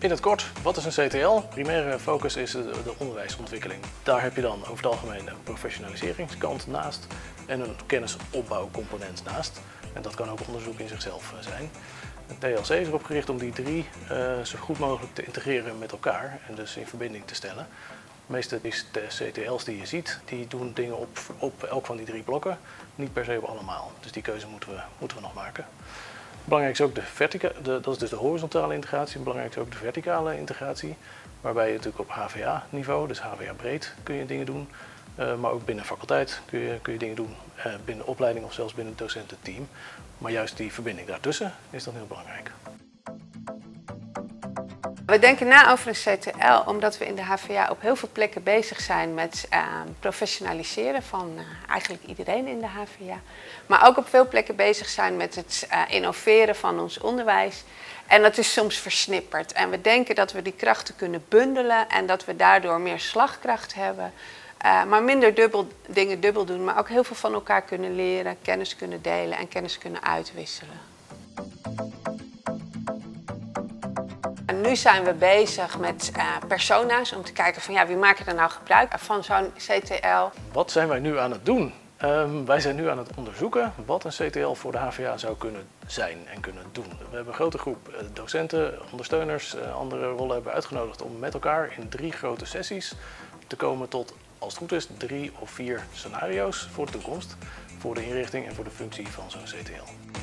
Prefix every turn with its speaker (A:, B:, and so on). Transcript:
A: In het kort, wat is een CTL? Primaire focus is de onderwijsontwikkeling. Daar heb je dan over het algemeen een professionaliseringskant naast en een kennisopbouwcomponent naast. En dat kan ook onderzoek in zichzelf zijn. Het TLC is erop gericht om die drie zo goed mogelijk te integreren met elkaar en dus in verbinding te stellen. De meeste CTL's die je ziet, die doen dingen op elk van die drie blokken, niet per se op allemaal. Dus die keuze moeten we nog maken. Belangrijk is ook dat is dus de horizontale integratie. Belangrijk is ook de verticale integratie, waarbij je natuurlijk op HVA-niveau, dus HVA-breed, kun je dingen doen. Maar ook binnen faculteit kun je dingen doen, binnen opleiding of zelfs binnen het docententeam. Maar juist die verbinding daartussen is dan heel belangrijk.
B: We denken na over een CTL omdat we in de HVA op heel veel plekken bezig zijn met professionaliseren van eigenlijk iedereen in de HVA. Maar ook op veel plekken bezig zijn met het innoveren van ons onderwijs. En dat is soms versnipperd. En we denken dat we die krachten kunnen bundelen en dat we daardoor meer slagkracht hebben. Maar minder dingen dubbel doen, maar ook heel veel van elkaar kunnen leren, kennis kunnen delen en kennis kunnen uitwisselen. En nu zijn we bezig met persona's om te kijken van ja, wie maken er nou gebruik van zo'n CTL.
A: Wat zijn wij nu aan het doen? Wij zijn nu aan het onderzoeken wat een CTL voor de HVA zou kunnen zijn en kunnen doen. We hebben een grote groep docenten, ondersteuners, andere rollen hebben uitgenodigd om met elkaar in 3 grote sessies te komen tot, als het goed is, 3 of 4 scenario's voor de toekomst, voor de inrichting en voor de functie van zo'n CTL.